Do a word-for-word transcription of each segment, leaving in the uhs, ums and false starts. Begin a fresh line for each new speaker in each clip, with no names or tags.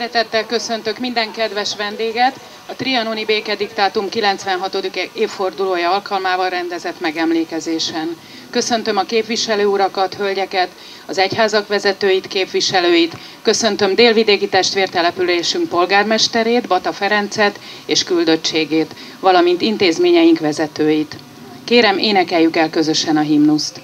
Szeretettel köszöntök minden kedves vendéget a trianoni békediktátum kilencvenhatodik évfordulója alkalmával rendezett megemlékezésen. Köszöntöm a képviselő urakat, hölgyeket, az egyházak vezetőit, képviselőit, köszöntöm délvidéki testvértelepülésünk polgármesterét, Bata Ferencet és küldöttségét, valamint intézményeink vezetőit. Kérem, énekeljük el közösen a himnuszt.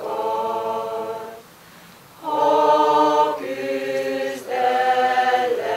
Küzdelem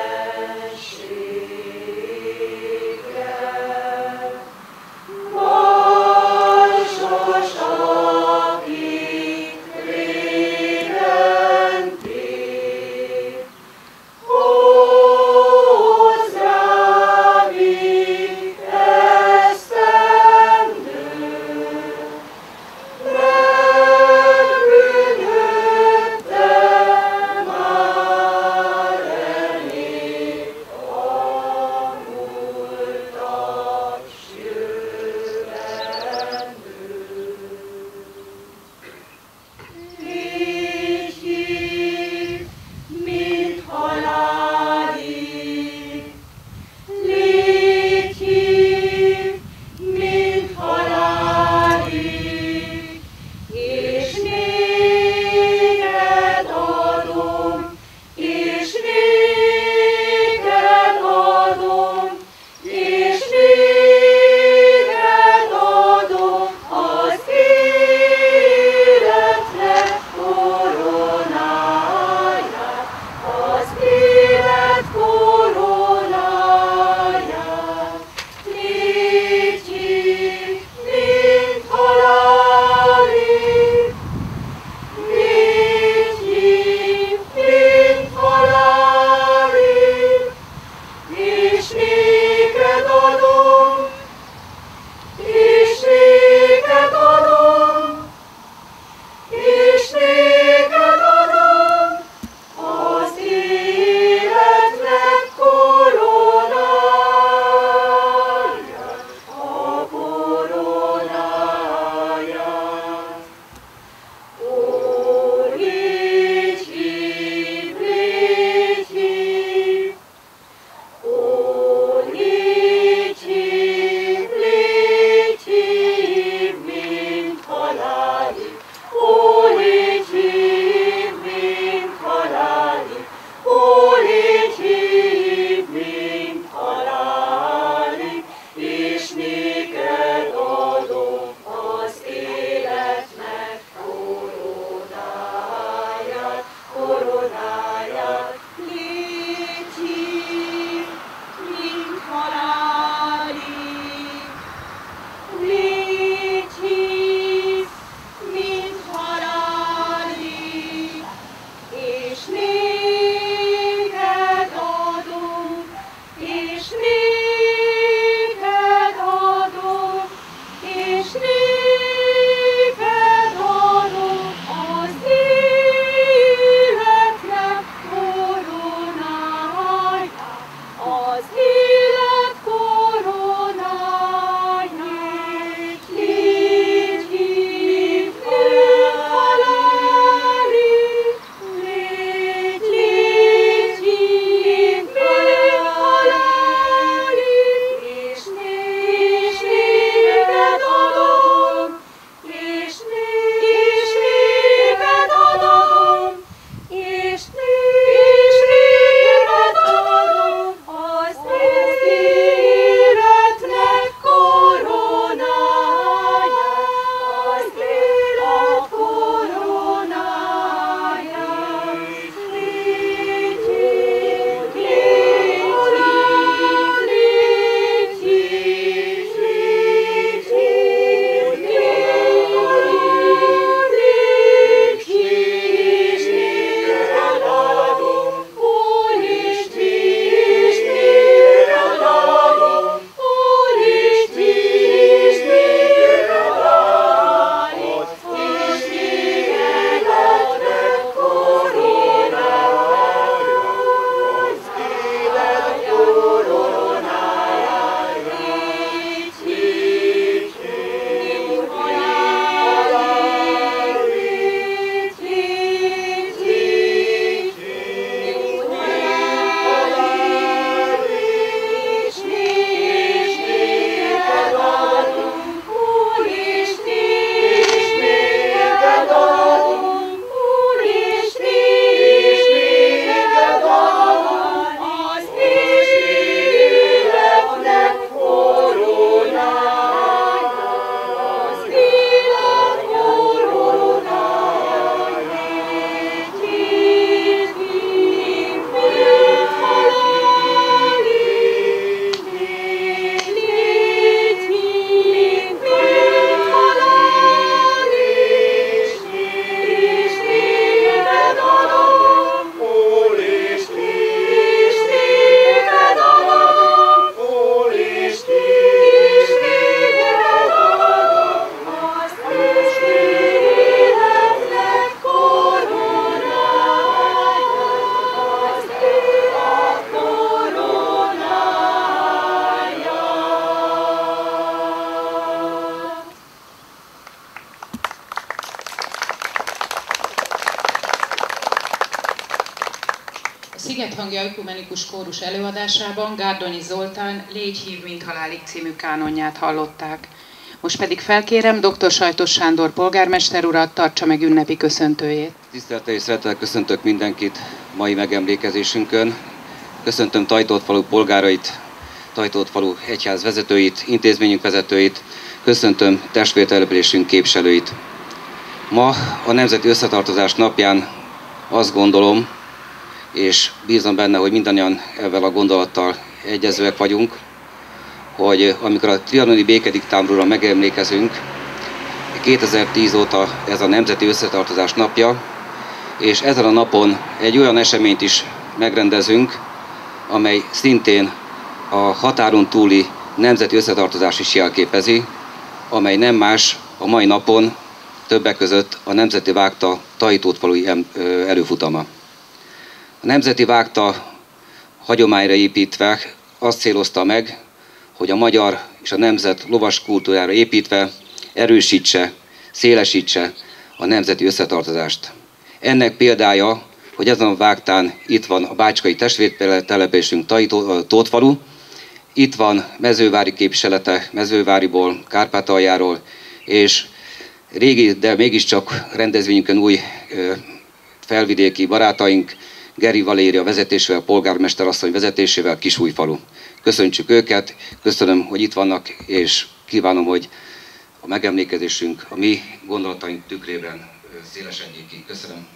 Szigethangja ökumenikus kórus előadásában Gárdonyi Zoltán Légy hív, mint halálig című kánonját hallották. Most pedig felkérem dr. Sajtos Sándor polgármester urat, tartsa meg ünnepi köszöntőjét.
Tisztelettel és szeretettel köszöntök mindenkit mai megemlékezésünkön. Köszöntöm Tajtótfalu polgárait, Tajtótfalu egyház vezetőit, intézményünk vezetőit, köszöntöm testvértelepülésünk képviselőit. Ma a Nemzeti Összetartozás napján azt gondolom, és bízom benne, hogy mindannyian ezzel a gondolattal egyezőek vagyunk, hogy amikor a trianoni békediktátumra megemlékezünk, kétezer-tíz óta ez a Nemzeti Összetartozás napja, és ezen a napon egy olyan eseményt is megrendezünk, amely szintén a határon túli nemzeti összetartozás is jelképezi, amely nem más a mai napon többek között a Nemzeti Vágta Tajtótfalui előfutama. A Nemzeti Vágta hagyományra építve azt célozta meg, hogy a magyar és a nemzet lovas kultúrára építve erősítse, szélesítse a nemzeti összetartozást. Ennek példája, hogy ezen a vágtán itt van a bácskai testvértelepülésünk Tajtótfalu, itt van mezővári képviselete, Mezőváriból, Kárpátaljáról, és régi, de mégiscsak rendezvényünkön új felvidéki barátaink, Geri Valéria vezetésével, polgármester asszony vezetésével Kisújfalu. Köszöntsük őket, köszönöm, hogy itt vannak, és kívánom, hogy a megemlékezésünk a mi gondolataink tükrében szélesedjék ki. Köszönöm.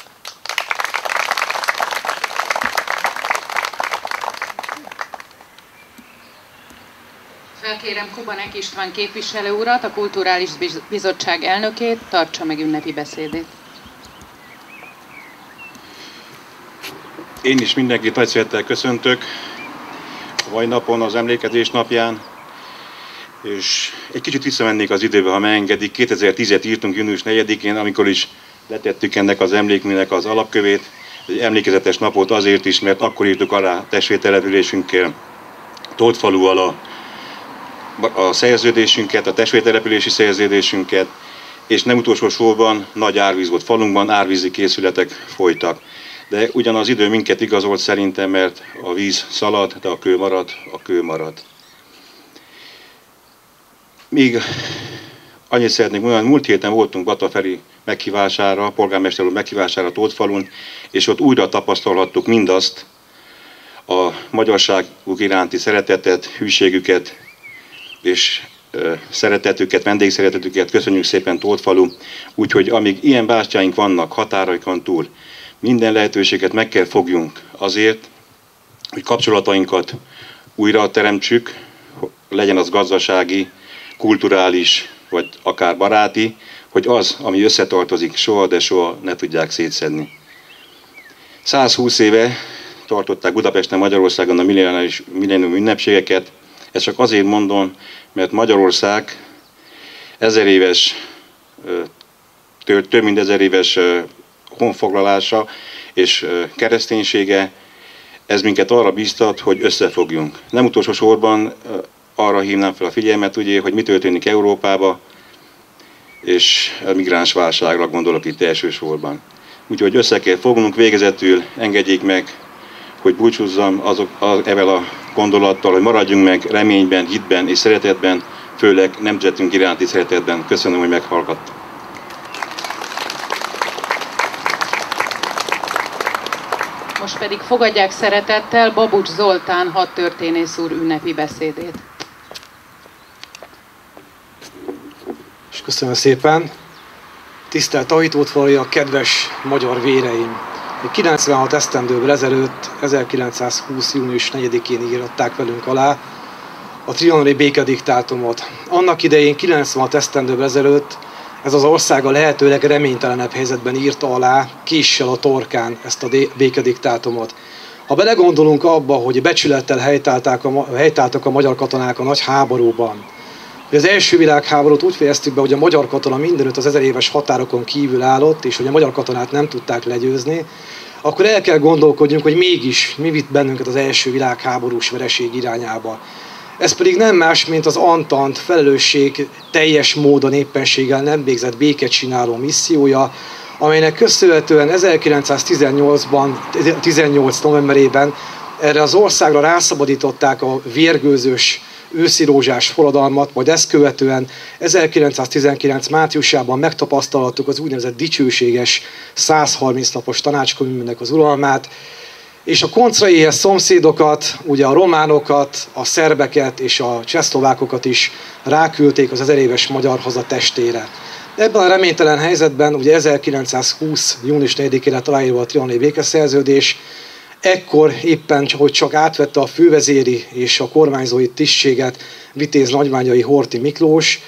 Felkérem Kubanek István képviselő urat, a Kulturális Bizottság elnökét, tartsa meg ünnepi beszédét.
Én is mindenkit nagy szeretettel köszöntök a mai napon, az emlékezés napján, és egy kicsit visszamennék az időbe, ha megengedik. kétezer-tízet írtunk június negyedikén, amikor is letettük ennek az emlékműnek az alapkövét. Egy emlékezetes napot azért is, mert akkor írtuk alá testvértelepülésünkkel, Tótfaluval a, a szerződésünket, a testvértelepülési szerződésünket, és nem utolsó sorban nagy árvíz volt falunkban, árvízi készületek folytak. De ugyanaz idő minket igazolt szerintem, mert a víz szalad, de a kő marad, a kő marad. Még annyit szeretnék mondani, múlt héten voltunk Bataferi meghívására, polgármester úr meghívására Tótfalun, és ott újra tapasztalhattuk mindazt, a magyarságuk iránti szeretetet, hűségüket és szeretetüket, vendégszeretetüket. Köszönjük szépen Tótfalu, úgyhogy amíg ilyen bástyáink vannak határaikon túl, minden lehetőséget meg kell fogjunk azért, hogy kapcsolatainkat újra teremtsük, legyen az gazdasági, kulturális, vagy akár baráti, hogy az, ami összetartozik, soha, de soha ne tudják szétszedni. százhúsz éve tartották Budapesten, Magyarországon a millennium ünnepségeket. Ezt csak azért mondom, mert Magyarország ezer éves, több mint ezer éves honfoglalása és kereszténysége, ez minket arra bíztat, hogy összefogjunk. Nem utolsó sorban arra hívnám fel a figyelmet, ugye, hogy mi történik Európába, és a migráns válságra gondolok itt elsősorban. Úgyhogy össze kell fognunk, végezetül engedjék meg, hogy búcsúzzam azok, az, evel a gondolattal, hogy maradjunk meg reményben, hitben és szeretetben, főleg nemzetünk iránti szeretetben. Köszönöm, hogy meghallgattam.
Most pedig fogadják szeretettel Babucs Zoltán hadtörténész úr ünnepi beszédét.
És köszönöm szépen. Tisztelt Tajtótfaluiak, kedves magyar véreim! kilencvenhat esztendővel ezelőtt, ezerkilencszázhúsz. június negyedikén írták velünk alá a trianoni békediktátumot. Annak idején kilencvenhat esztendővel ezelőtt ez az ország a lehető legreménytelenebb helyzetben írta alá késsel a torkán ezt a békediktátumot. Ha belegondolunk abba, hogy becsülettel helytálták a, helytáltak a magyar katonák a nagy háborúban, hogy az első világháborút úgy fejeztük be, hogy a magyar katona mindenütt az ezer éves határokon kívül állott, és hogy a magyar katonát nem tudták legyőzni, akkor el kell gondolkodjunk, hogy mégis mi vitt bennünket az első világháborús vereség irányába. Ez pedig nem más, mint az Antant felelősség teljes módon éppenséggel nem végzett békecsináló missziója, amelynek köszönhetően ezerkilencszáztizennyolcban, tizennyolc novemberében erre az országra rászabadították a vérgőzös őszi rózsás forradalmat, majd ezt követően ezerkilencszáztizenkilenc márciusában megtapasztalhattuk az úgynevezett dicsőséges százharminc napos tanácskommunnek az uralmát, és a koncraihez szomszédokat, ugye a románokat, a szerbeket és a csehszlovákokat is ráküldték az ezer éves magyar haza testére. Ebben a reménytelen helyzetben ugye ezerkilencszázhúsz. június negyedikére találja a trianoni békeszerződés, ekkor éppen, hogy csak átvette a fővezéri és a kormányzói tisztséget Vitéz nagyványai Horthy Miklós,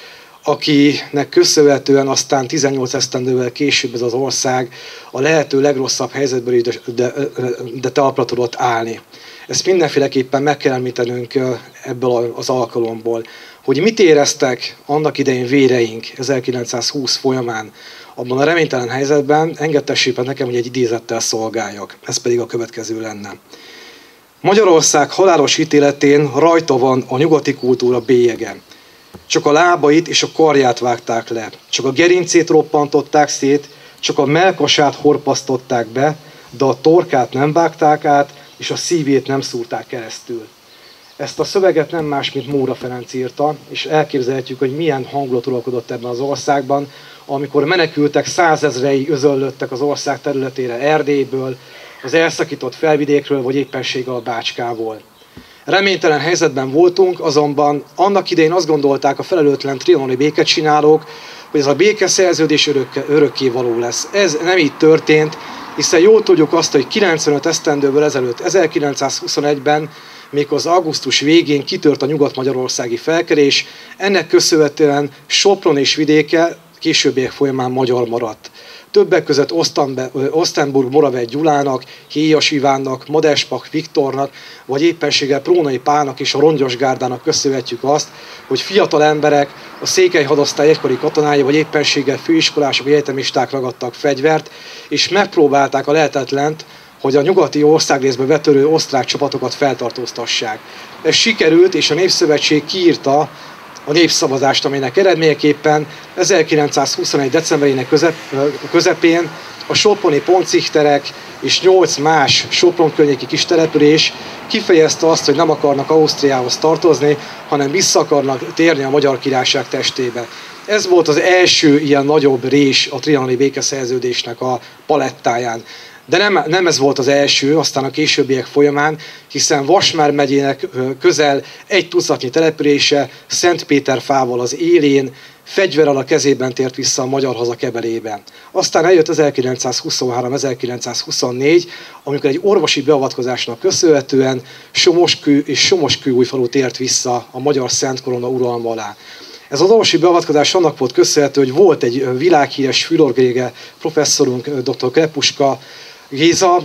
akinek köszönhetően aztán tizennyolc esztendővel később ez az ország a lehető legrosszabb helyzetből is de, de, de talpra tudott állni. Ezt mindenféleképpen meg kell említenünk ebből az alkalomból, hogy mit éreztek annak idején véreink ezerkilencszázhúsz folyamán abban a reménytelen helyzetben, engedtessék nekem, hogy egy idézettel szolgáljak. Ez pedig a következő lenne. Magyarország halálos ítéletén rajta van a nyugati kultúra bélyege. Csak a lábait és a karját vágták le, csak a gerincét roppantották szét, csak a mellkasát horpasztották be, de a torkát nem vágták át, és a szívét nem szúrták keresztül. Ezt a szöveget nem más, mint Móra Ferenc írta, és elképzelhetjük, hogy milyen hangulat uralkodott ebben az országban, amikor menekültek százezrei özöllöttek az ország területére Erdélyből, az elszakított felvidékről, vagy éppenséggel a Bácskából. Reménytelen helyzetben voltunk, azonban annak idején azt gondolták a felelőtlen trianoni békecsinálók, hogy ez a békeszerződés örökké, örökké való lesz. Ez nem így történt, hiszen jól tudjuk azt, hogy kilencvenöt esztendőből ezelőtt, ezerkilencszázhuszonegyben, méghozzá az augusztus végén kitört a nyugat-magyarországi felkelés, ennek köszönhetően Sopron és vidéke későbbiek folyamán magyar maradt. Többek között Osztenburg Moravec Gyulának, Héjas Ivánnak, Madespak Viktornak, vagy éppenséggel Prónai Pálnak és a Rongyos Gárdának köszönhetjük azt, hogy fiatal emberek, a székely hadosztály egykori katonái, vagy éppenséggel főiskolások, egyetemisták ragadtak fegyvert, és megpróbálták a lehetetlent, hogy a nyugati országrészbe betörő osztrák csapatokat feltartóztassák. Ez sikerült, és a Népszövetség kiírta a népszavazást, amelynek eredményeképpen ezerkilencszázhuszonegy decemberének közep, közepén a soproni pontcichterek és nyolc más Sopron környéki kis település kifejezte azt, hogy nem akarnak Ausztriához tartozni, hanem vissza akarnak térni a Magyar Királyság testébe. Ez volt az első ilyen nagyobb rés a trianoni békeszerződésnek a palettáján. De nem, nem ez volt az első, aztán a későbbiek folyamán, hiszen Vasmár megyének közel egy tucatnyi települése Szentpéterfával az élén, fegyverrel a kezében tért vissza a magyar haza kebelében. Aztán eljött ezerkilencszázhuszonhárom ezerkilencszázhuszonnégy, amikor egy orvosi beavatkozásnak köszönhetően Somoskő és Somoskőújfalu tért vissza a magyar Szent Korona uralma alá. Ez az orvosi beavatkozás annak volt köszönhető, hogy volt egy világhíres fülorgrége professzorunk, dr. Krepuska Géza,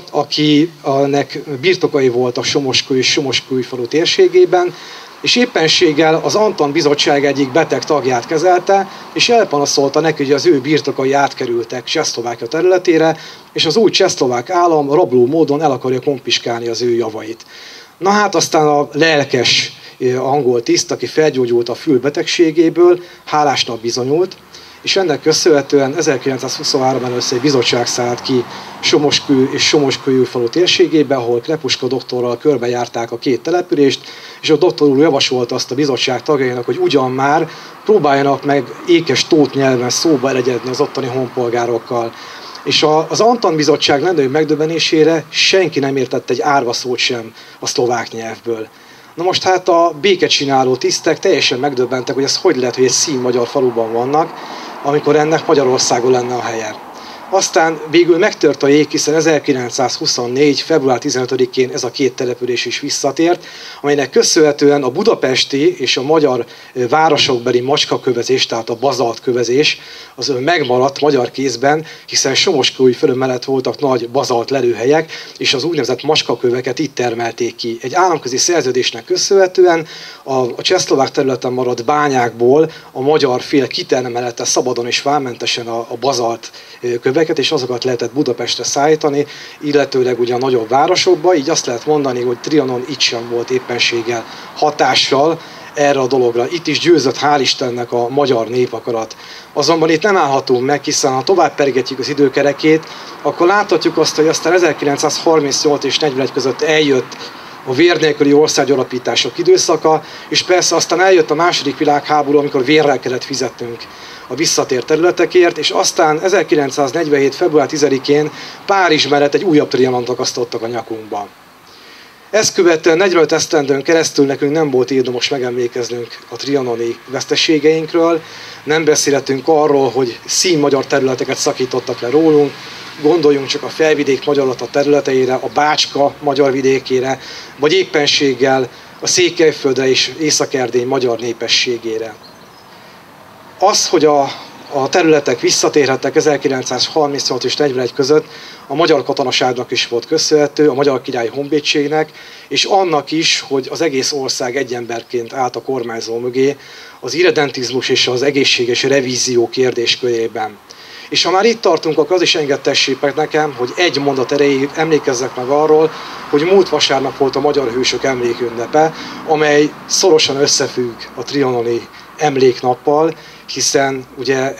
akinek birtokai volt a Somoskő és Somoskőújfalu térségében, és éppenséggel az Anton Bizottság egyik beteg tagját kezelte, és elpanaszolta neki, hogy az ő birtokai átkerültek Csehszlovákia területére, és az új csehszlovák állam rabló módon el akarja konfiskálni az ő javait. Na hát aztán a lelkes angol tiszt, aki felgyógyult a fülbetegségéből, hálásnak bizonyult, és ennek köszönhetően ezerkilencszázhuszonháromban először egy bizottság szállt ki Somoskő és Somoskőújfalu térségébe, ahol Krepuska doktorral körbejárták a két települést, és a doktor úr javasolta azt a bizottság tagjainak, hogy ugyan már próbáljanak meg ékes tót nyelven szóba elegyedni az ottani honpolgárokkal. És az Anton Bizottság legnagyobb megdöbbenésére senki nem értett egy árva szót sem a szlovák nyelvből. Na most hát a békecsináló tisztek teljesen megdöbbentek, hogy ez hogy lehet, hogy egy szín-magyar faluban vannak, amikor ennek Magyarországon lenne a helye. Aztán végül megtört a jég, hiszen ezerkilencszázhuszonnégy. február tizenötödikén ez a két település is visszatért, amelynek köszönhetően a budapesti és a magyar városokbeli macskakövezés, tehát a bazaltkövezés, az megmaradt magyar kézben, hiszen Somoskőújfalu mellett voltak nagy bazalt lelőhelyek, és az úgynevezett macskaköveket itt termelték ki. Egy államközi szerződésnek köszönhetően a, a csehszlovák területen maradt bányákból a magyar fél kitermelte szabadon és vámmentesen a, a bazalt köveket, és azokat lehetett Budapestre szállítani, illetőleg ugye a nagyobb városokba, így azt lehet mondani, hogy Trianon itt sem volt éppenséggel hatással erre a dologra. Itt is győzött, hál' Istennek, a magyar népakarat. Azonban itt nem állhatunk meg, hiszen ha tovább perigetjük az időkerekét, akkor láthatjuk azt, hogy aztán ezerkilencszázharmincnyolc és negyvenegy között eljött a vér nélküli országgyarapítások időszaka, és persze aztán eljött a második világháború, amikor vérrel kellett fizetnünk a visszatért területekért, és aztán ezerkilencszáznegyvenhét. február tizedikén Párizs mellett egy újabb trianont akasztottak a nyakunkba. Ezt követően negyvenöt esztendőn keresztül nekünk nem volt érdemes megemlékeznünk a trianoni veszteségeinkről, nem beszélhetünk arról, hogy színmagyar területeket szakítottak le rólunk, gondoljunk csak a felvidék magyarlata területeire, a Bácska magyar vidékére, vagy éppenséggel a Székelyföldre és Észak-Erdély magyar népességére. Az, hogy a, a területek visszatérhettek ezerkilencszázharmincnyolc és negyvenegy között, a magyar katonaságnak is volt köszönhető, a Magyar Királyi Honvédségnek, és annak is, hogy az egész ország egy emberként állt a kormányzó mögé az irredentizmus és az egészséges revízió kérdéskörében. És ha már itt tartunk, akkor az is engedtessék nekem, hogy egy mondat erejéig emlékezzek meg arról, hogy múlt vasárnap volt a Magyar Hősök Emlékünnepe, amely szorosan összefügg a trianoni emléknappal, hiszen ugye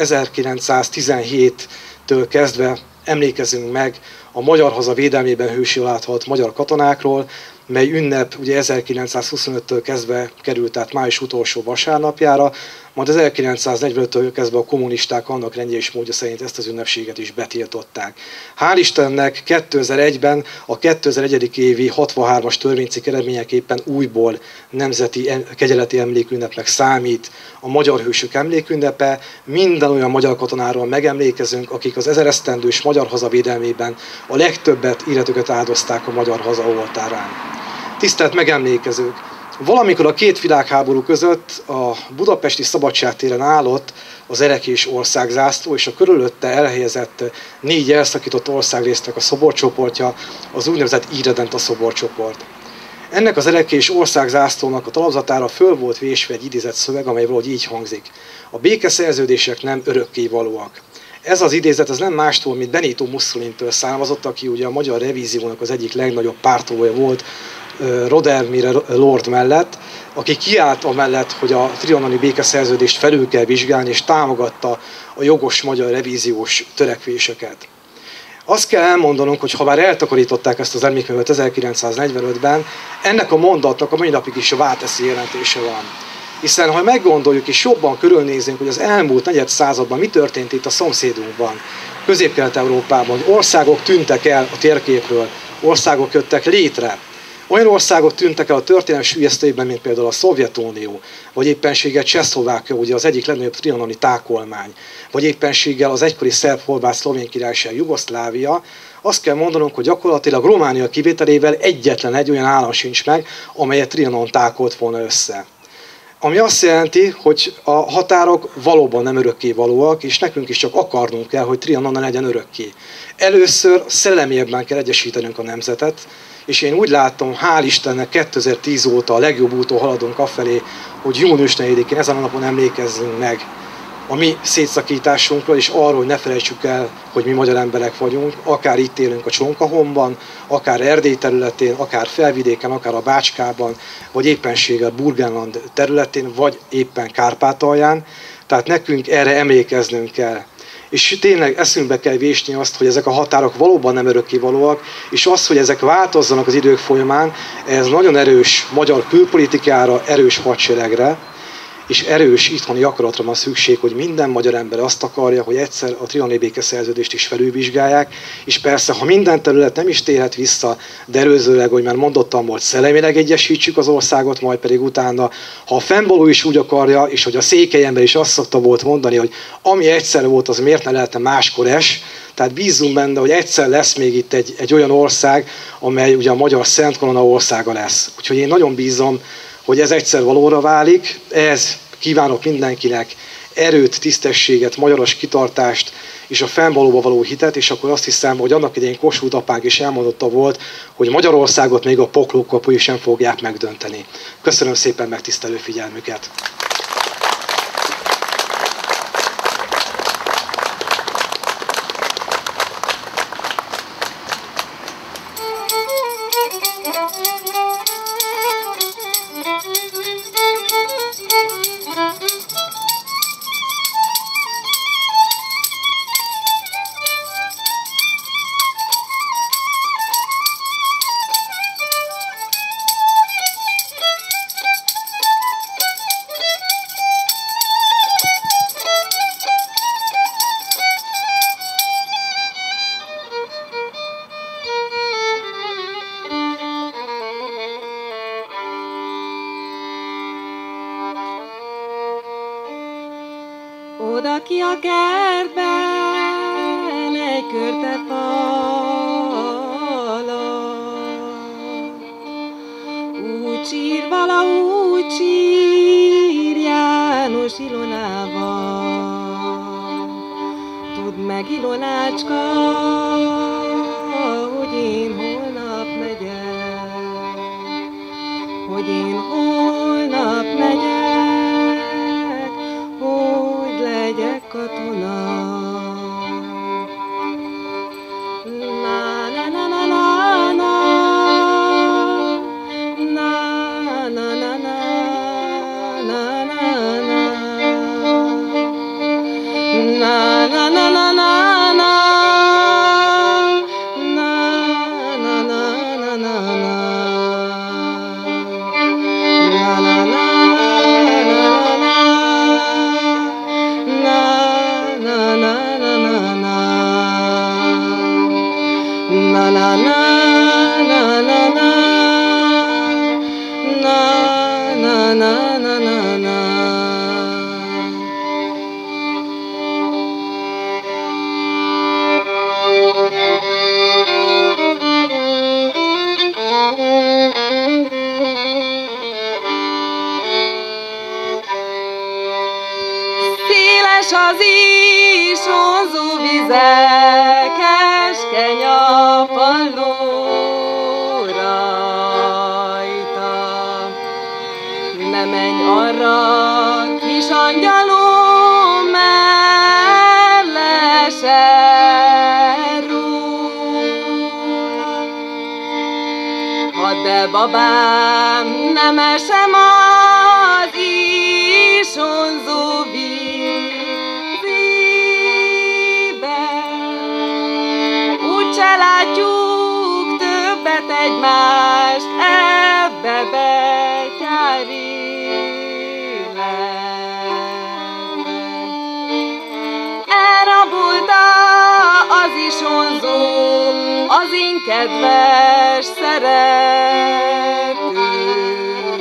ezerkilencszáztizenhéttől kezdve emlékezünk meg a magyar haza védelmében hősül áthalt magyar katonákról, mely ünnep ugye ezerkilencszázhuszonöttől kezdve került át május utolsó vasárnapjára, majd ezerkilencszáznegyvenöttől kezdve a kommunisták annak rendje és módja szerint ezt az ünnepséget is betiltották. Hál' Istennek kétezer-egyben a kétezer-egy. évi hatvanhármas törvénycikk eredményeképpen újból nemzeti kegyeleti emlékünnepnek számít a Magyar Hősök Emlékünnepe. Minden olyan magyar katonáról megemlékezünk, akik az ezeresztendős magyar haza védelmében a legtöbbet életüket áldozták a magyar haza oltárán. Tisztelt megemlékezők! Valamikor a két világháború között a budapesti Szabadságtéren állott az erekés országzászló, és a körülötte elhelyezett négy elszakított országrésznek a szoborcsoportja, az úgynevezett irredenta szoborcsoport. Ennek az erekés országzászlónak a talapzatára föl volt vésve egy idézett szöveg, amely valahogy így hangzik. A békeszerződések nem örökkévalóak. Ez az idézet az nem mástól, mint Benito Mussolintől származott, aki ugye a magyar revíziónak az egyik legnagyobb pártolója volt, Rodermire Lord mellett, aki kiállt amellett, hogy a trianoni békeszerződést felül kell vizsgálni, és támogatta a jogos magyar revíziós törekvéseket. Azt kell elmondanunk, hogy ha már eltakarították ezt az emlékművet ezerkilencszáznegyvenötben, ennek a mondatnak a mai napig is a válteszi jelentése van. Hiszen ha meggondoljuk és jobban körülnézünk, hogy az elmúlt negyed században mi történt itt a szomszédunkban, Közép-Kelet-Európában, hogy országok tűntek el a térképről, országok jöttek létre. Olyan országok tűntek el a történelem süllyesztőjében, mint például a Szovjetunió, vagy éppenséggel Csehszlovákia, ugye az egyik legnagyobb trianoni tákolmány, vagy éppenséggel az egykori szerb-horvát szlovén királyság Jugoszlávia. Azt kell mondanunk, hogy gyakorlatilag Románia kivételével egyetlen egy olyan állam sincs meg, amelyet Trianon tákolt volna össze. Ami azt jelenti, hogy a határok valóban nem örökkévalóak, és nekünk is csak akarnunk kell, hogy Trianon ne legyen örökké. Először szellemiebben kell egyesítenünk a nemzetet, és én úgy látom, hál' Istennek kétezer-tíz óta a legjobb úton haladunk afelé, hogy június negyedikén ezen a napon emlékezzünk meg a mi szétszakításunkról, és arról, hogy ne felejtsük el, hogy mi magyar emberek vagyunk, akár itt élünk a Csonkahomban, akár Erdély területén, akár Felvidéken, akár a Bácskában, vagy éppenséggel Burgenland területén, vagy éppen Kárpátalján. Tehát nekünk erre emlékeznünk kell. És tényleg eszünkbe kell vésni azt, hogy ezek a határok valóban nem örökkévalóak, és az, hogy ezek változzanak az idők folyamán, ez nagyon erős magyar külpolitikára, erős hadseregre, és erős itthoni akaratra van szükség, hogy minden magyar ember azt akarja, hogy egyszer a trianoni békeszerződést is felülvizsgálják, és persze, ha minden terület nem is térhet vissza, de előzőleg, hogy már mondottam volt, szellemileg egyesítsük az országot, majd pedig utána, ha a fennvaló is úgy akarja, és hogy a székely ember is azt szokta volt mondani, hogy ami egyszer volt, az miért ne lehetne máskor es, tehát bízzunk benne, hogy egyszer lesz még itt egy, egy olyan ország, amely ugye a magyar Szent Korona országa lesz. Úgyhogy én nagyon bízom, hogy ez egyszer valóra válik. Ez kívánok mindenkinek erőt, tisztességet, magyaros kitartást és a fennvalóba való hitet, és akkor azt hiszem, hogy annak idején Kossuth apánk is elmondotta volt, hogy Magyarországot még a poklok kapui sem fogják megdönteni. Köszönöm szépen megtisztelő figyelmüket!
Thank you. ki a kertben egy körte falat. Úgy sír valahogy sír János Ilonával. Tudd meg, Ilonácska, hogy én holnap megyek, hogy én holnap megyek, hogy legyek katona. Na na na na na na, na na na na na na na, na na na na na. Az ísonzó vizek, keskeny a palló rajta. Ne menj arra, kis angyalom, mert lesel róla. Hadd el, babám, nem esem az ísonzó víz. Se látjuk többet egymást ebbe betyár életbe. Elrabolta az isonzó az én kedves szeretőmet.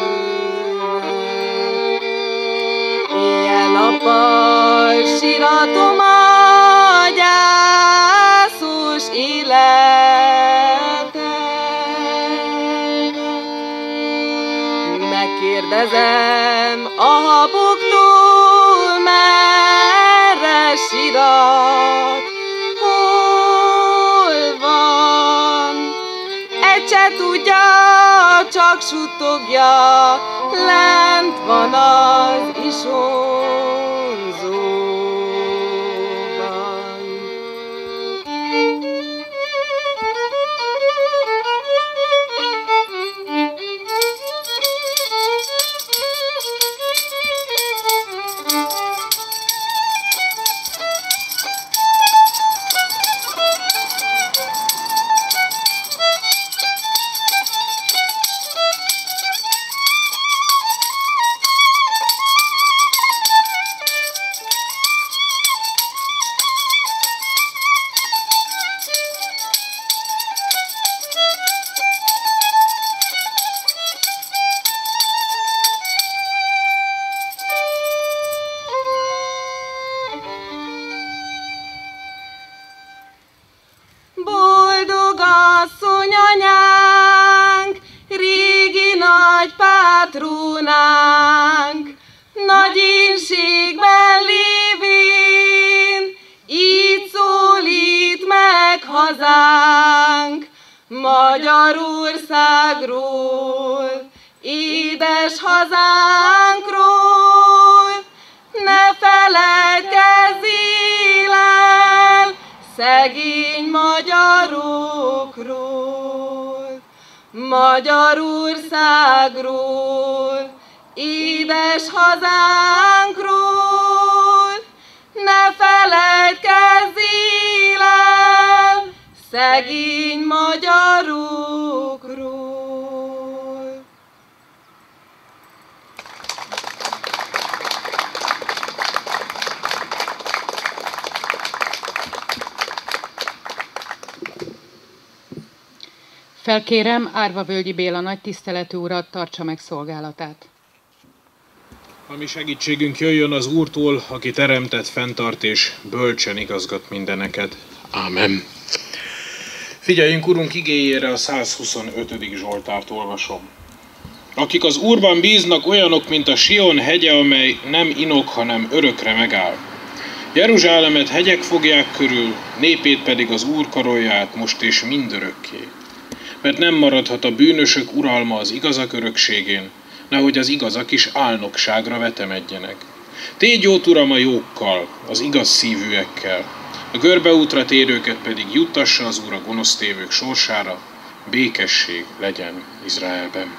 Éjjel-nappal síratom a gyászos életet. Megkérdezem a haboktól, merre sírat, hol van. Egy se tudja, csak suttogja, lent van az isonzóban. Boldog asszony anyánk, régi nagy pátrónánk, nagy ínségben lévén, így szólít meg hazánk, Magyarországról, édes hazánkról. Ne feledkezzél el szegény magyarokról, Magyarországról, édes hazánkról. Ne feledkezzél el szegény magyarokról.
Felkérem Árvavölgyi Béla nagy tiszteletű urat, tartsa meg szolgálatát.
Ami segítségünk jöjjön az Úrtól, aki teremtett, fenntart és bölcsen igazgat mindeneket. Ámen. Figyeljünk, Urunk igéjére, a százhuszonötödik Zsoltárt olvasom. Akik az Úrban bíznak, olyanok, mint a Sion hegye, amely nem inok, hanem örökre megáll. Jeruzsálemet hegyek fogják körül, népét pedig az Úr karolja át most és mindörökké. Mert nem maradhat a bűnösök uralma az igazak örökségén, nehogy az igazak is álnokságra vetemedjenek. Tégy jót, Uram, a jókkal, az igaz szívűekkel, a görbeútra térőket pedig juttassa az Úr a gonosztévők sorsára, békesség legyen Izraelben.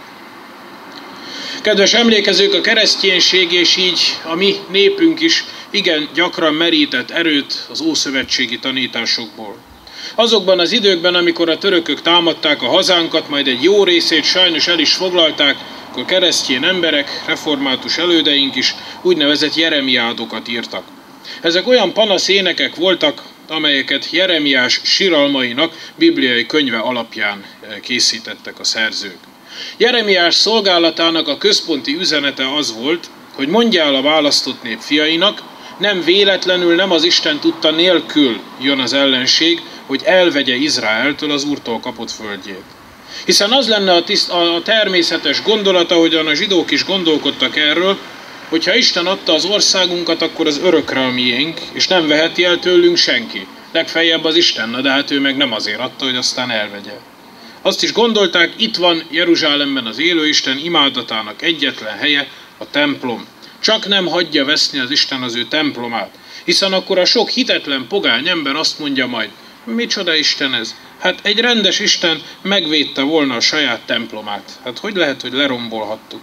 Kedves emlékezők, a kereszténység és így a mi népünk is igen gyakran merített erőt az ószövetségi tanításokból. Azokban az időkben, amikor a törökök támadták a hazánkat, majd egy jó részét sajnos el is foglalták, akkor keresztény emberek, református elődeink is úgynevezett jeremiádokat írtak. Ezek olyan panaszénekek voltak, amelyeket Jeremiás siralmainak bibliai könyve alapján készítettek a szerzők. Jeremiás szolgálatának a központi üzenete az volt, hogy mondja el a választott nép fiainak, nem véletlenül, nem az Isten tudta nélkül jön az ellenség, hogy elvegye Izraeltől az Úrtól kapott földjét. Hiszen az lenne a, tiszt, a természetes gondolata, ahogyan a zsidók is gondolkodtak erről, hogyha Isten adta az országunkat, akkor az örökre a miénk, és nem veheti el tőlünk senki. Legfeljebb az Isten, de hát ő meg nem azért adta, hogy aztán elvegye. Azt is gondolták, itt van Jeruzsálemben az élő Isten imádatának egyetlen helye, a templom. Csak nem hagyja veszni az Isten az ő templomát, hiszen akkor a sok hitetlen pogány ember azt mondja majd, micsoda Isten ez? Hát egy rendes Isten megvédte volna a saját templomát. Hát hogy lehet, hogy lerombolhattuk?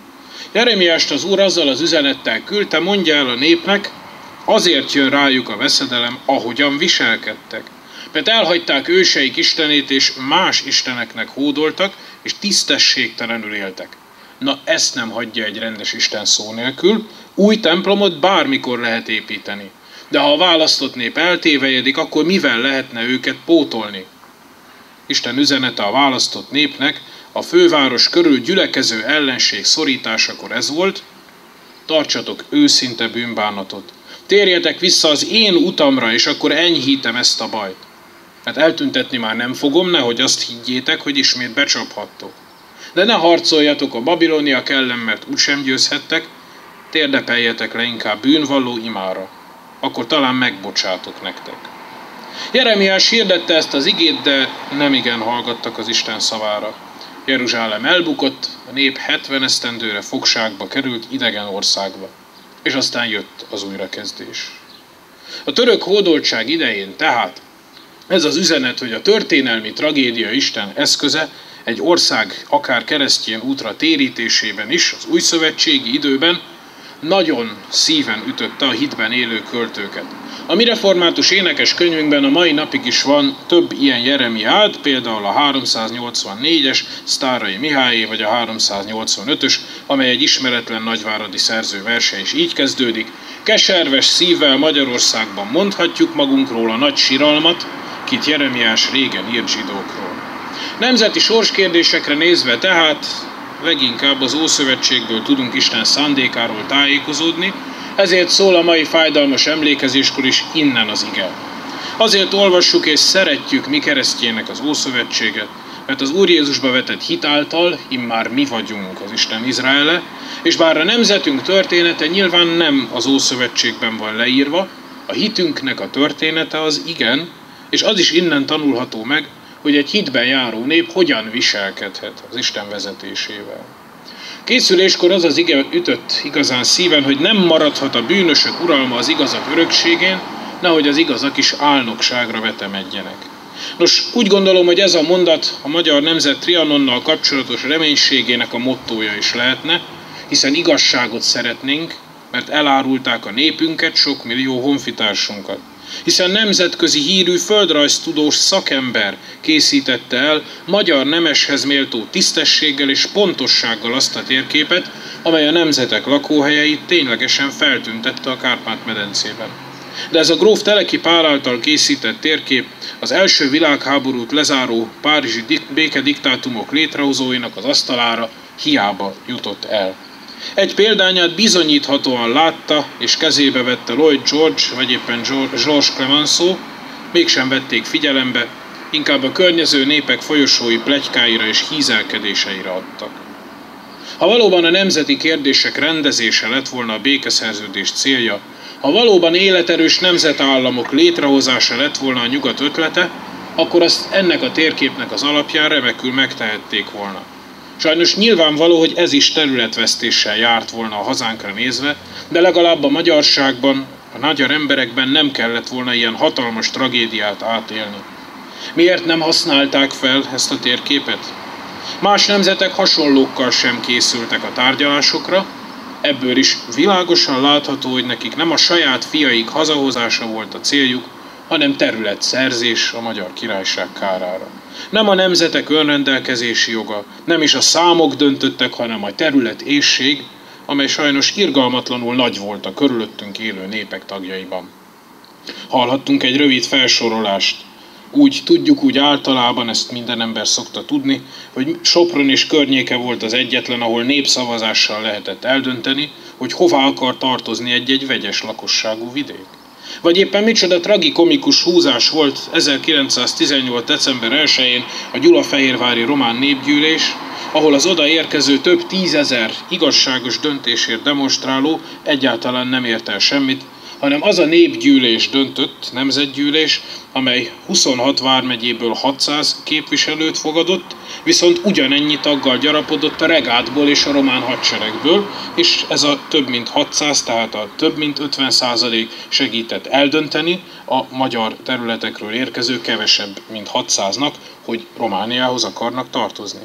Jeremiást az Úr azzal az üzenettel küldte, mondja el a népnek, azért jön rájuk a veszedelem, ahogyan viselkedtek. Mert elhagyták őseik istenét, és más isteneknek hódoltak, és tisztességtelenül éltek. Na ezt nem hagyja egy rendes Isten szó nélkül, új templomot bármikor lehet építeni. De ha a választott nép eltévejedik, akkor mivel lehetne őket pótolni? Isten üzenete a választott népnek a főváros körül gyülekező ellenség szorításakor ez volt, tartsatok őszinte bűnbánatot. Térjetek vissza az én utamra, és akkor enyhítem ezt a bajt. Mert eltüntetni már nem fogom, nehogy azt higgyétek, hogy ismét becsaphattok. De ne harcoljatok a babiloniak ellen, mert úgysem győzhettek, térdepeljetek le inkább bűnvalló imára. Akkor talán megbocsátok nektek. Jeremiás hirdette ezt az igét, de nem igen hallgattak az Isten szavára. Jeruzsálem elbukott, a nép hetven esztendőre fogságba került idegen országba. És aztán jött az újrakezdés. A török hódoltság idején tehát ez az üzenet, hogy a történelmi tragédia Isten eszköze egy ország akár keresztény útra térítésében is, az újszövetségi időben nagyon szíven ütötte a hitben élő költőket. A mi református énekes könyvünkben a mai napig is van több ilyen Jeremiád, például a háromszáznyolcvannégyes Sztárai Mihályé, vagy a háromszáznyolcvanötös, amely egy ismeretlen nagyváradi szerző verse is így kezdődik. Keserves szívvel Magyarországban mondhatjuk magunkról a nagy siralmat, kit Jeremiás régen írt zsidókról. Nemzeti sorskérdésekre nézve tehát leginkább az Ószövetségből tudunk Isten szándékáról tájékozódni, ezért szól a mai fájdalmas emlékezéskor is innen az ige. Azért olvassuk és szeretjük mi keresztjének az Ószövetséget, mert az Úr Jézusba vetett hit által immár mi vagyunk az Isten Izraele, és bár a nemzetünk története nyilván nem az Ószövetségben van leírva, a hitünknek a története az igen, és az is innen tanulható meg, hogy egy hitben járó nép hogyan viselkedhet az Isten vezetésével. Készüléskor az az ige ütött igazán szíven, hogy nem maradhat a bűnösök uralma az igazak örökségén, nehogy az igazak is álnokságra vetemedjenek. Nos, úgy gondolom, hogy ez a mondat a magyar nemzet Trianonnal kapcsolatos reménységének a mottója is lehetne, hiszen igazságot szeretnénk, mert elárulták a népünket, sok millió honfitársunkat. Hiszen nemzetközi hírű földrajztudós szakember készítette el magyar nemeshez méltó tisztességgel és pontossággal azt a térképet, amely a nemzetek lakóhelyeit ténylegesen feltüntette a Kárpát-medencében. De ez a gróf Teleki Pál által készített térkép az első világháborút lezáró párizsi békediktátumok létrehozóinak az asztalára hiába jutott el. Egy példányát bizonyíthatóan látta és kezébe vette Lloyd George, vagy éppen Georges Clemenceau, mégsem vették figyelembe, inkább a környező népek folyosói pletykáira és hízelkedéseire adtak. Ha valóban a nemzeti kérdések rendezése lett volna a békeszerződés célja, ha valóban életerős nemzetállamok létrehozása lett volna a nyugat ötlete, akkor azt ennek a térképnek az alapján remekül megtehették volna. Sajnos nyilvánvaló, hogy ez is területvesztéssel járt volna a hazánkra nézve, de legalább a magyarságban, a magyar emberekben nem kellett volna ilyen hatalmas tragédiát átélni. Miért nem használták fel ezt a térképet? Más nemzetek hasonlókkal sem készültek a tárgyalásokra, ebből is világosan látható, hogy nekik nem a saját fiaik hazahozása volt a céljuk, hanem területszerzés a Magyar Királyság kárára. Nem a nemzetek önrendelkezési joga, nem is a számok döntöttek, hanem a területéhség, amely sajnos irgalmatlanul nagy volt a körülöttünk élő népek tagjaiban. Hallhattunk egy rövid felsorolást. Úgy tudjuk, úgy általában, ezt minden ember szokta tudni, hogy Sopron és környéke volt az egyetlen, ahol népszavazással lehetett eldönteni, hogy hová akar tartozni egy-egy vegyes lakosságú vidék. Vagy éppen micsoda tragikomikus húzás volt ezerkilencszáztizennyolc. december elsején a gyulafehérvári román népgyűlés, ahol az oda érkező több tízezer igazságos döntésért demonstráló egyáltalán nem ért el semmit, hanem az a népgyűlés döntött, nemzetgyűlés, amely huszonhat vármegyéből hatszáz képviselőt fogadott, viszont ugyanennyi taggal gyarapodott a regátból és a román hadseregből, és ez a több mint hatszáz, tehát a több mint ötven százalék segített eldönteni a magyar területekről érkező kevesebb, mint hatszáznak, hogy Romániához akarnak tartozni.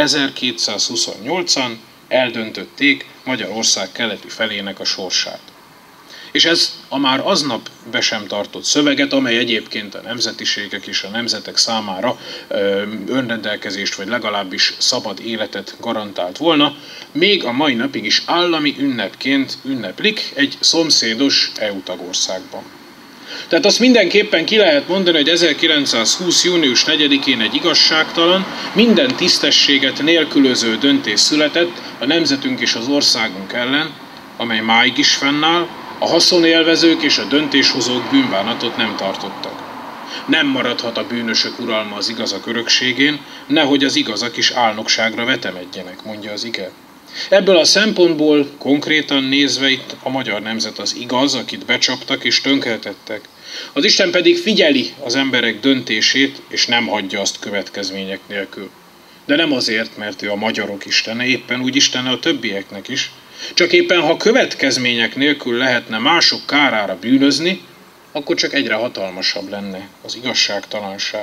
ezerkétszázhuszonnyolcan eldöntötték Magyarország keleti felének a sorsát. És ez a már aznap be sem tartott szöveget, amely egyébként a nemzetiségek és a nemzetek számára ö, önrendelkezést, vagy legalábbis szabad életet garantált volna, még a mai napig is állami ünnepként ünneplik egy szomszédos é u tagországban. Tehát azt mindenképpen ki lehet mondani, hogy ezerkilencszázhúsz. június negyedikén egy igazságtalan, minden tisztességet nélkülöző döntés született a nemzetünk és az országunk ellen, amely máig is fennáll, a haszonélvezők és a döntéshozók bűnbánatot nem tartottak. Nem maradhat a bűnösök uralma az igazak örökségén, nehogy az igazak is álnokságra vetemedjenek, mondja az ige. Ebből a szempontból konkrétan nézve itt a magyar nemzet az igaz, akit becsaptak és tönkretettek. Az Isten pedig figyeli az emberek döntését, és nem hagyja azt következmények nélkül. De nem azért, mert ő a magyarok istene, éppen úgy istene a többieknek is. Csak éppen, ha következmények nélkül lehetne mások kárára bűnözni, akkor csak egyre hatalmasabb lenne az igazságtalanság.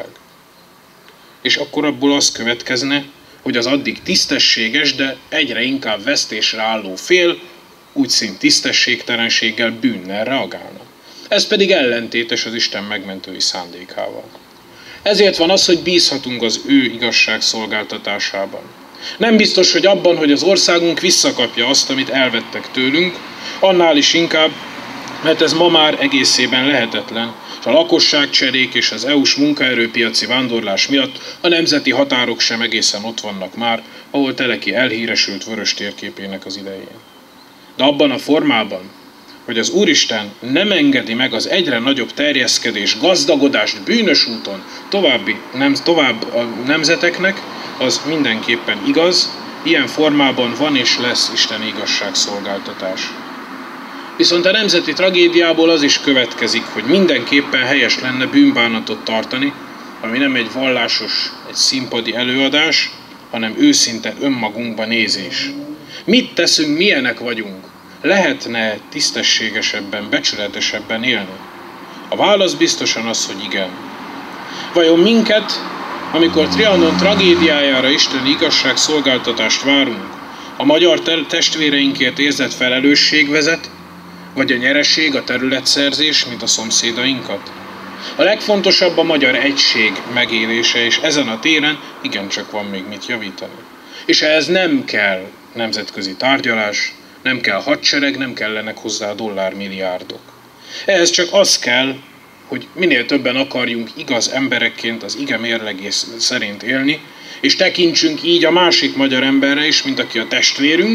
És akkor abból az következne, hogy az addig tisztességes, de egyre inkább vesztésre álló fél úgy szint tisztességtelenséggel, bűnnel reagálna. Ez pedig ellentétes az Isten megmentői szándékával. Ezért van az, hogy bízhatunk az ő igazságszolgáltatásában. Nem biztos, hogy abban, hogy az országunk visszakapja azt, amit elvettek tőlünk, annál is inkább, mert ez ma már egészében lehetetlen, és a lakosságcserék és az é u-s munkaerőpiaci vándorlás miatt a nemzeti határok sem egészen ott vannak már, ahol Teleki elhíresült vörös térképének az idején. De abban a formában, hogy az Úristen nem engedi meg az egyre nagyobb terjeszkedés, gazdagodást bűnös úton további, nem, tovább a nemzeteknek, az mindenképpen igaz, ilyen formában van és lesz isteni igazságszolgáltatás. Viszont a nemzeti tragédiából az is következik, hogy mindenképpen helyes lenne bűnbánatot tartani, ami nem egy vallásos, egy színpadi előadás, hanem őszinte önmagunkba nézés. Mit teszünk, milyenek vagyunk? Lehetne tisztességesebben, becsületesebben élni? A válasz biztosan az, hogy igen. Vajon minket, amikor Trianon tragédiájára isteni igazságszolgáltatást várunk, a magyar testvéreinkért érzett felelősség vezet, vagy a nyereség, a területszerzés, mint a szomszédainkat? A legfontosabb a magyar egység megélése, és ezen a téren igencsak van még mit javítani. És ehhez nem kell nemzetközi tárgyalás, nem kell hadsereg, nem kellenek hozzá dollármilliárdok. Ehhez csak az kell, hogy minél többen akarjunk igaz emberekként az ige mérlegész szerint élni, és tekintsünk így a másik magyar emberre is, mint aki a testvérünk,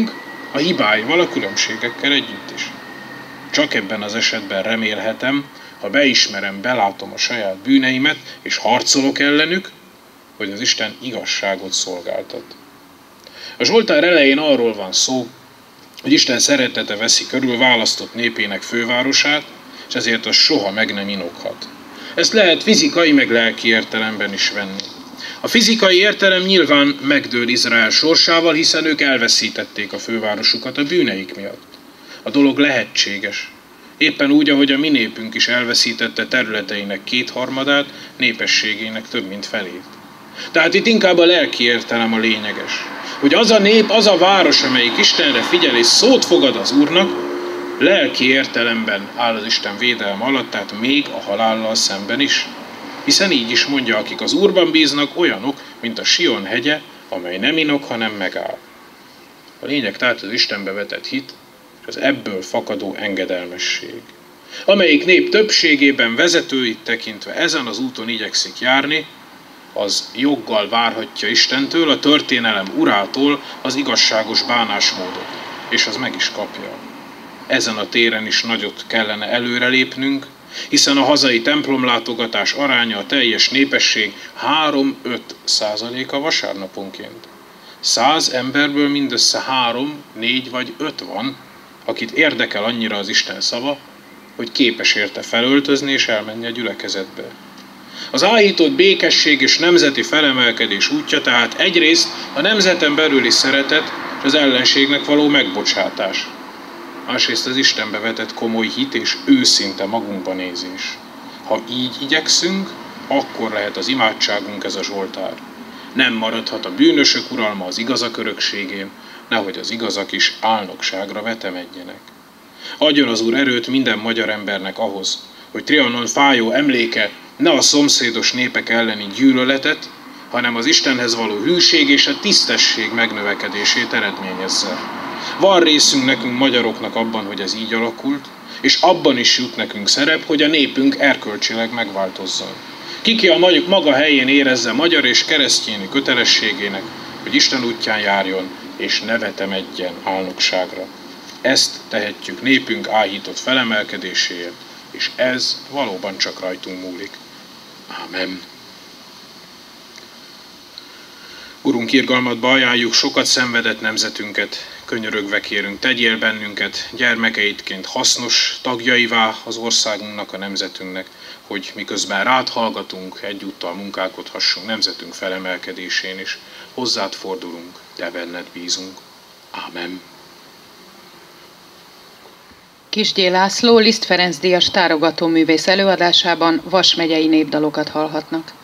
a hibáival, a különbségekkel együtt is. Csak ebben az esetben remélhetem, ha beismerem, belátom a saját bűneimet, és harcolok ellenük, hogy az Isten igazságot szolgáltat. A Zsoltár elején arról van szó, hogy Isten szeretete veszi körül választott népének fővárosát, és ezért az soha meg nem inoghat. Ezt lehet fizikai, meg lelki értelemben is venni. A fizikai értelem nyilván megdől Izrael sorsával, hiszen ők elveszítették a fővárosukat a bűneik miatt. A dolog lehetséges. Éppen úgy, ahogy a mi népünk is elveszítette területeinek kétharmadát, népességének több mint felét. Tehát itt inkább a lelki értelem a lényeges. Hogy az a nép, az a város, amelyik Istenre figyel és szót fogad az Úrnak, lelki értelemben áll az Isten védelme alatt, tehát még a halállal szemben is. Hiszen így is mondja, akik az Úrban bíznak, olyanok, mint a Sion hegye, amely nem inog, hanem megáll. A lényeg tehát az Istenbe vetett hit, és az ebből fakadó engedelmesség. Amelyik nép többségében vezetőit tekintve ezen az úton igyekszik járni, az joggal várhatja Istentől, a történelem urától az igazságos bánásmódot, és az meg is kapja. Ezen a téren is nagyot kellene előrelépnünk, hiszen a hazai templomlátogatás aránya a teljes népesség három-öt százaléka vasárnaponként. Száz emberből mindössze három, négy vagy öt van, akit érdekel annyira az Isten szava, hogy képes érte felöltözni és elmenni a gyülekezetbe. Az áhított békesség és nemzeti felemelkedés útja tehát egyrészt a nemzeten belüli szeretet és az ellenségnek való megbocsátás. Másrészt az Istenbe vetett komoly hit és őszinte magunkba nézés. Ha így igyekszünk, akkor lehet az imádságunk ez a Zsoltár. Nem maradhat a bűnösök uralma az igazak örökségén, nehogy az igazak is álnokságra vetemedjenek. Adjon az Úr erőt minden magyar embernek ahhoz, hogy Trianon fájó emléke ne a szomszédos népek elleni gyűlöletet, hanem az Istenhez való hűség és a tisztesség megnövekedését eredményezze. Van részünk nekünk magyaroknak abban, hogy ez így alakult, és abban is jut nekünk szerep, hogy a népünk erkölcsileg megváltozzon. Kiki a maga helyén érezze magyar és keresztjéni kötelességének, hogy Isten útján járjon, és ne vetemedjen álnokságra. Ezt tehetjük népünk áhított felemelkedéséért, és ez valóban csak rajtunk múlik. Ámen. Urunk, irgalmadba ajánljuk sokat szenvedett nemzetünket, könyörögve kérünk, tegyél bennünket gyermekeidként hasznos tagjaivá az országunknak, a nemzetünknek, hogy miközben rád hallgatunk, egyúttal munkálkodhassunk nemzetünk felemelkedésén is. Hozzád fordulunk, de benned bízunk. Ámen.
Kisgyél László, Liszt Ferenc díjas tárogatóművész előadásában Vas megyei népdalokat hallhatnak.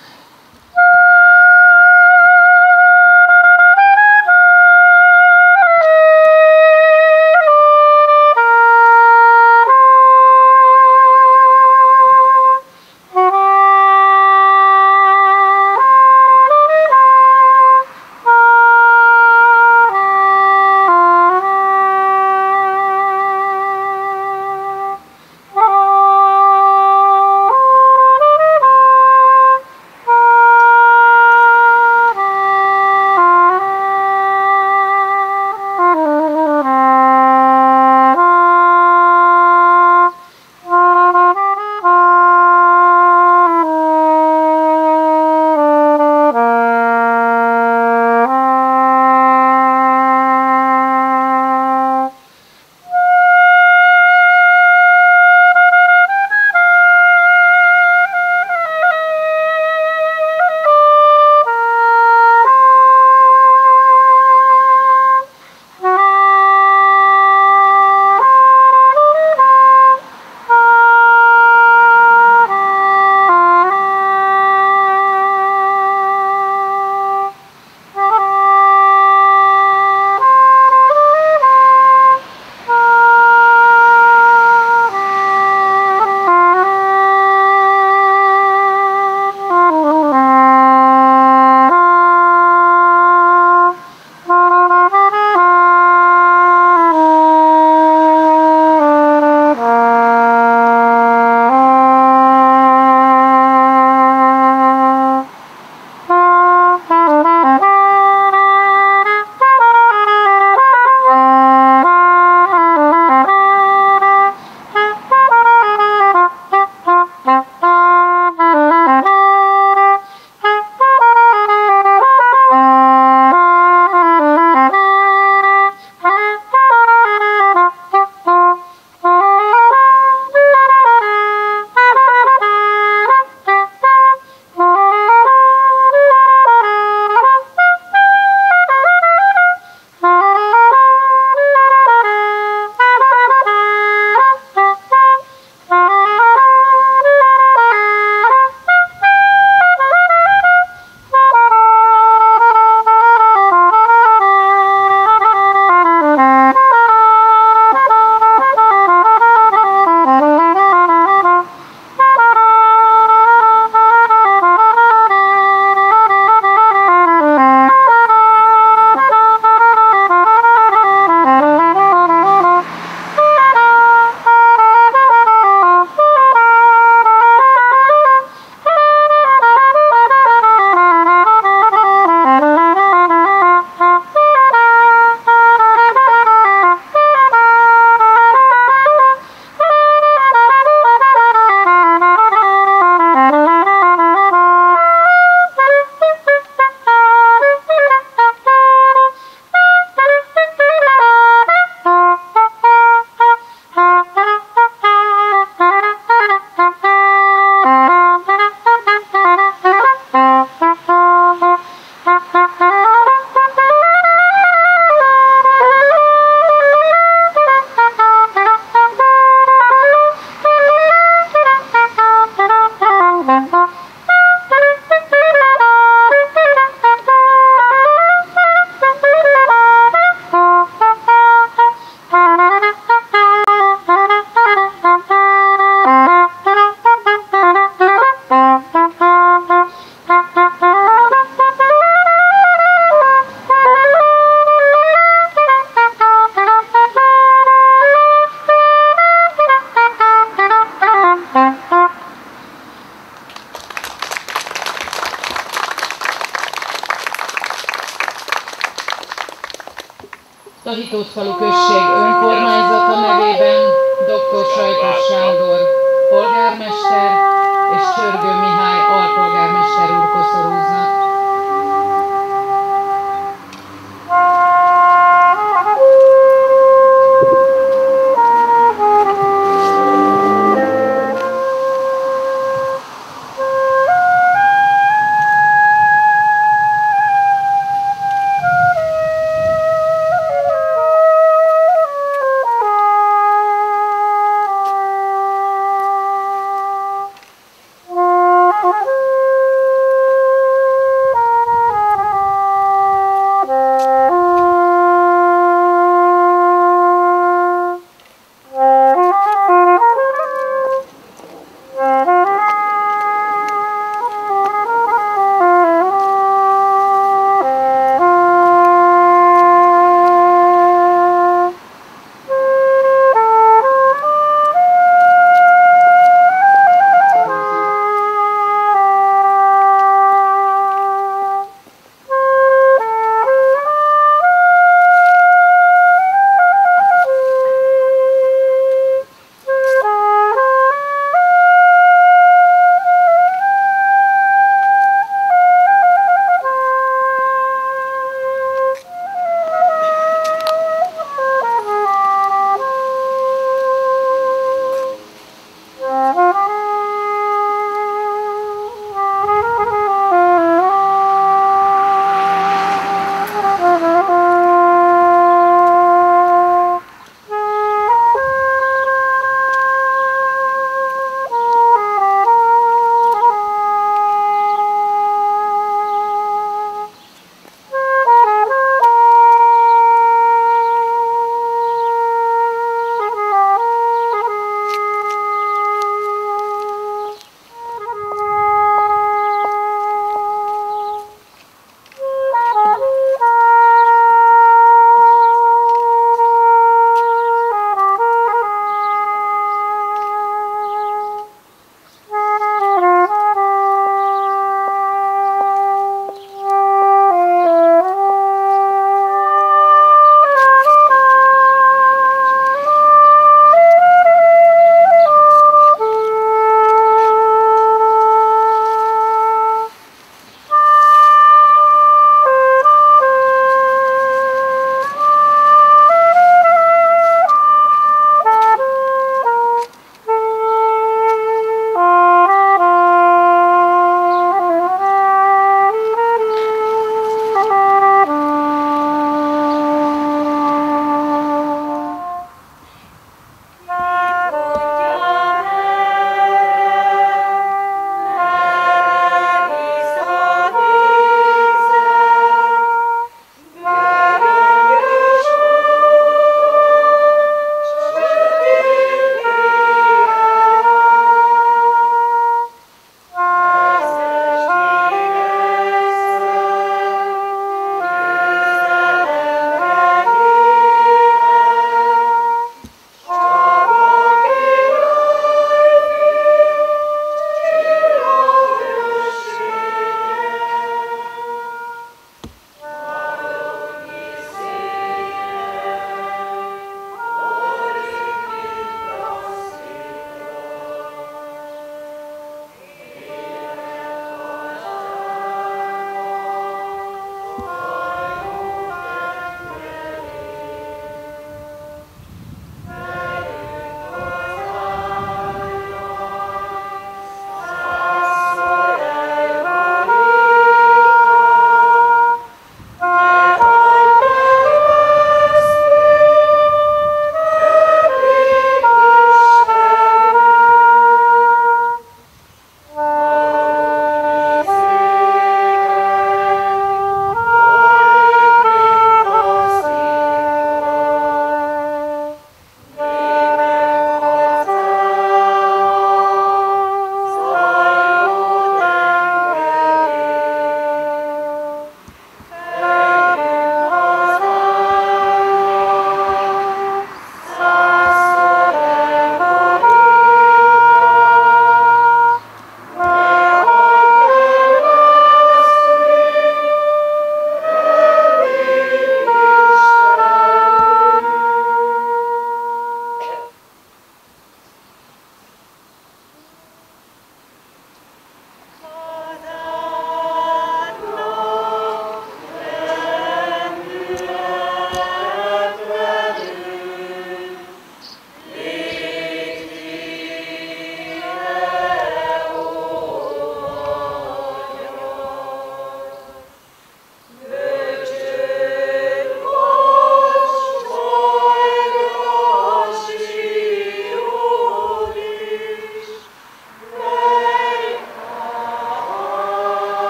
Tahitótfalu község önkormányzata nevében doktor Sajtos Sándor polgármester és Csörgő